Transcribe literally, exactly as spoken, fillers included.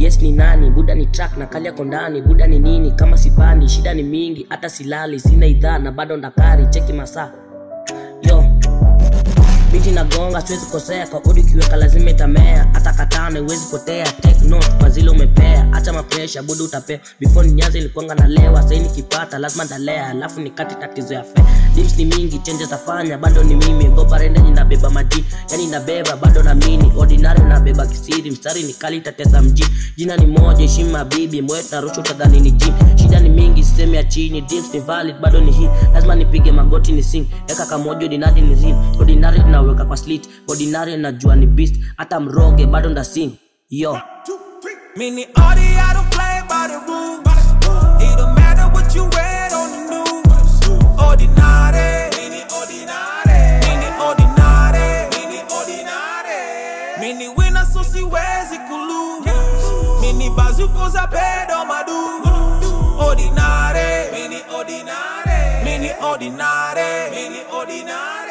guess ni nani? Buda ni track na kali yako ndani. Buda ni nini? Kama sipani, shida ni mingi. Hata silali, sina idhaa na bado ndakari. Cheki masaa. Yo Biti na gonga, siwezi kosea. Kwa odi kiweka lazima itamea. Hata katana, uwezi potea. Take note, kwa zile umepea. Acha mapresha, budu utapea. Before ni nyaze ilikuanga na lewa. Saini kipata, lazima ndalea. Alafu ni kati tatizo ya fe. Dims ni mingi, change zafanya, bado ni mimi. Gopa renda ninabeba majini. Yani nabeba, bado na mini. Ordinary nabeba kisiri. Mstari ni kali tateza mjini. Jina ni moja, heshima bibi. Mwet na rushu tadhani ni jini. Shida ni mingi, sisemi ya chini. Dims ni valid, bado ni hit. Lazima nipige magoti ni sing. Eka kamojo, ordinary ni real. Ordinary na weka kwa slit. Ordinary najua ni beast. Hata mroge bado nda sing. Yo Mini Audi, I don't play by the rules. It don't matter what you read on the news. Ordinary, mini ordinary, mini ordinary, mini ordinary. Mini winner so siwezi kulose. Mini bazuko za bedo madu. Ordinary, mini ordinary, mini ordinary, mini ordinary.